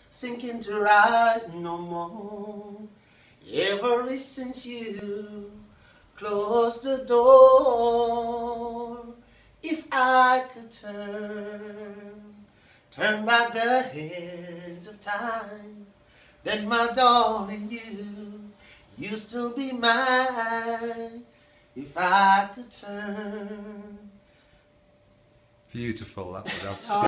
sinking to rise no more. Ever since you closed the door, if I could turn back the hands of time, then my darling, you still be mine. If I could turn. Beautiful. That was